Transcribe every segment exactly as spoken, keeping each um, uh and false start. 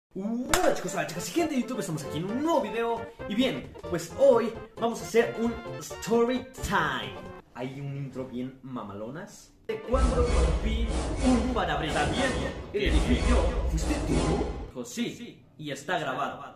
Hola chicos, hola chicas y gente de YouTube, estamos aquí en un nuevo video. Y bien, pues hoy vamos a hacer un story time. Hay un intro bien mamalonas. De cuando rompí un parabrisas. Bien, le dije yo, ¿fuiste tú? Dijo sí, y está grabado.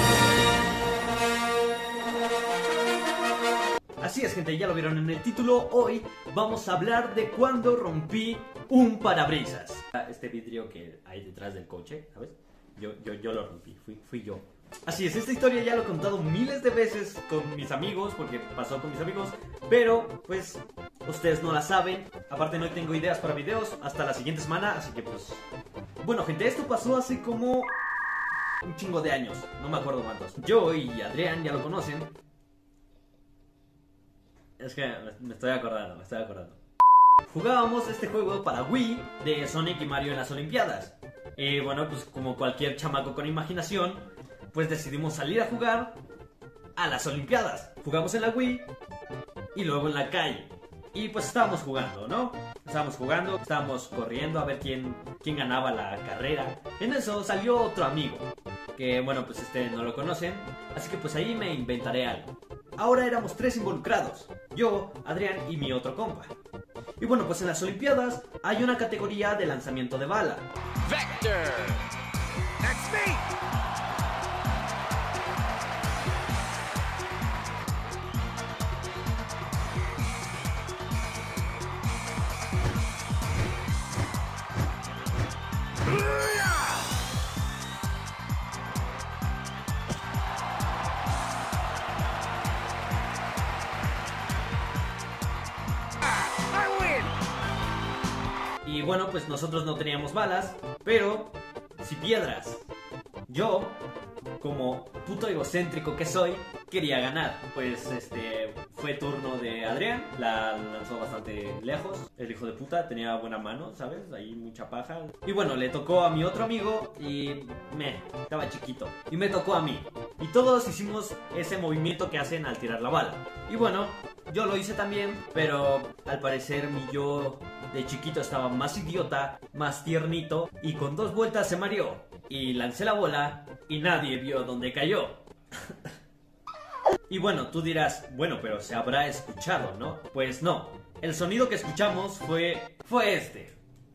Así es, gente, ya lo vieron en el título. Hoy vamos a hablar de cuando rompí un parabrisas. Este vidrio que hay detrás del coche, ¿sabes? Yo, yo, yo lo rompí, fui, fui yo. Así es, esta historia ya lo he contado miles de veces con mis amigos, porque pasó con mis amigos, pero pues ustedes no la saben. Aparte no tengo ideas para videos hasta la siguiente semana, así que pues... Bueno, gente, esto pasó hace como un chingo de años, no me acuerdo cuántos. Yo y Adrián ya lo conocen. Es que me estoy acordando, me estoy acordando. Jugábamos este juego para Wii de Sonic y Mario en las Olimpiadas. Y bueno, pues como cualquier chamaco con imaginación, pues decidimos salir a jugar a las Olimpiadas. Jugamos en la Wii y luego en la calle. Y pues estábamos jugando, ¿no? Estábamos jugando, estábamos corriendo a ver quién, quién ganaba la carrera. En eso salió otro amigo, que bueno, pues este no lo conocen, así que pues ahí me inventaré algo. Ahora éramos tres involucrados, yo, Adrián y mi otro compa. Y bueno, pues en las Olimpiadas hay una categoría de lanzamiento de bala. Vector. That's me. Y bueno, pues nosotros no teníamos balas, pero sí piedras. Yo, como puto egocéntrico que soy, quería ganar. Pues este fue turno de Adrián, la lanzó bastante lejos. El hijo de puta tenía buena mano, ¿sabes? Ahí mucha paja. Y bueno, le tocó a mi otro amigo y me estaba chiquito. Y me tocó a mí. Y todos hicimos ese movimiento que hacen al tirar la bala. Y bueno, yo lo hice también, pero al parecer mi yo de chiquito estaba más idiota, más tiernito, y con dos vueltas se mareó. Y lancé la bola y nadie vio dónde cayó. Y bueno, tú dirás, bueno, pero se habrá escuchado, ¿no? Pues no, el sonido que escuchamos fue, fue este.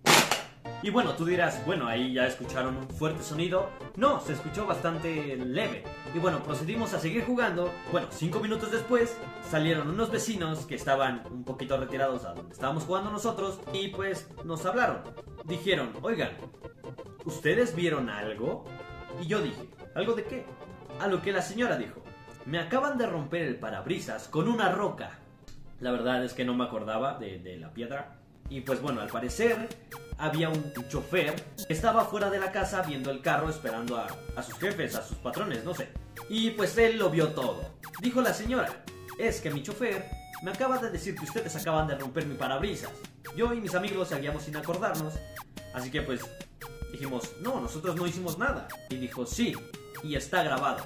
Y bueno, tú dirás, bueno, ahí ya escucharon un fuerte sonido. No, se escuchó bastante leve. Y bueno, procedimos a seguir jugando. Bueno, cinco minutos después salieron unos vecinos que estaban un poquito retirados a donde estábamos jugando nosotros. Y pues nos hablaron. Dijeron, oigan, ¿ustedes vieron algo? Y yo dije, ¿algo de qué? A lo que la señora dijo, me acaban de romper el parabrisas con una roca. La verdad es que no me acordaba de, de la piedra. Y pues bueno, al parecer había un chofer que estaba fuera de la casa viendo el carro esperando a, a sus jefes, a sus patrones, no sé. Y pues él lo vio todo. Dijo la señora, es que mi chofer me acaba de decir que ustedes acaban de romper mi parabrisas. Yo y mis amigos seguíamos sin acordarnos, así que pues dijimos, no, nosotros no hicimos nada. Y dijo, sí, y está grabado.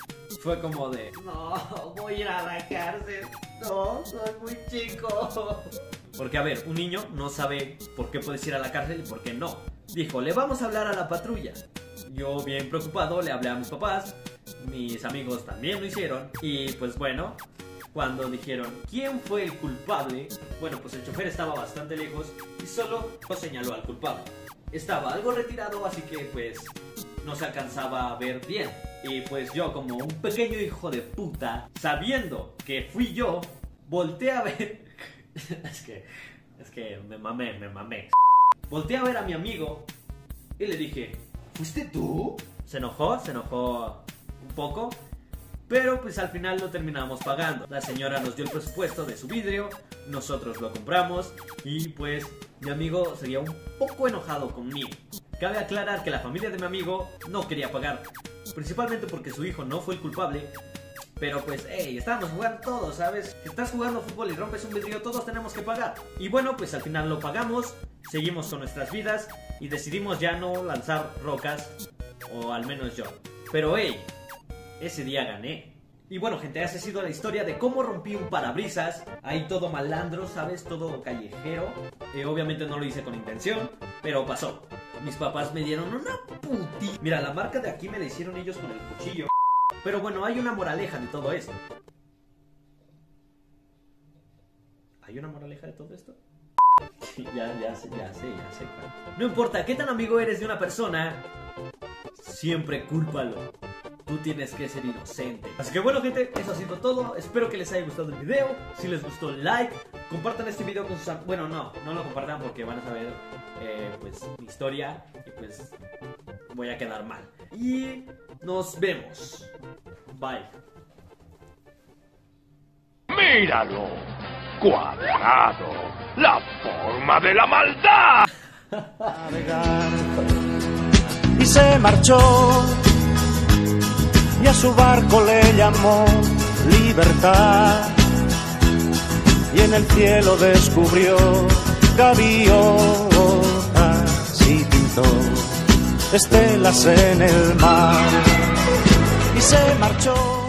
Fue como de, no, voy a ir a la cárcel. No, soy muy chico. Porque a ver, un niño no sabe por qué puedes ir a la cárcel y por qué no. Dijo, le vamos a hablar a la patrulla. Yo bien preocupado le hablé a mis papás. Mis amigos también lo hicieron. Y pues bueno, cuando dijeron quién fue el culpable, bueno, pues el chofer estaba bastante lejos y solo señaló al culpable. Estaba algo retirado, así que pues no se alcanzaba a ver bien. Y pues yo, como un pequeño hijo de puta, sabiendo que fui yo, volteé a ver... es que... es que me mamé, me mamé. Volteé a ver a mi amigo y le dije, ¿fuiste tú? Se enojó, se enojó un poco, pero pues al final lo terminamos pagando. La señora nos dio el presupuesto de su vidrio, nosotros lo compramos y pues mi amigo seguía un poco enojado conmigo. Cabe aclarar que la familia de mi amigo no quería pagar, principalmente porque su hijo no fue el culpable. Pero pues, hey, estábamos jugando todos, ¿sabes? Si estás jugando fútbol y rompes un vidrio, todos tenemos que pagar. Y bueno, pues al final lo pagamos, seguimos con nuestras vidas y decidimos ya no lanzar rocas, o al menos yo. Pero hey, ese día gané. Y bueno, gente, esa ha sido la historia de cómo rompí un parabrisas. Ahí todo malandro, ¿sabes? Todo callejero. eh, Obviamente no lo hice con intención, pero pasó. mis papás me dieron una puti. Mira, la marca de aquí me la hicieron ellos con el cuchillo. Pero bueno, hay una moraleja de todo esto. ¿Hay una moraleja de todo esto? ya, ya sé, ya sé, ya sé. No importa qué tan amigo eres de una persona, siempre cúlpalo. Tú tienes que ser inocente. Así que bueno, gente, eso ha sido todo. Espero que les haya gustado el video. Si les gustó, like. Compartan este video con sus amigos. Bueno, no, no lo compartan porque van a saber eh, pues mi historia. Y pues voy a quedar mal. Y nos vemos. Bye. ¡Míralo! ¡Cuadrado! ¡La forma de la maldad! Y se marchó, y a su barco le llamó Libertad, y en el cielo descubrió gaviotas y pintó estelas en el mar, y se marchó.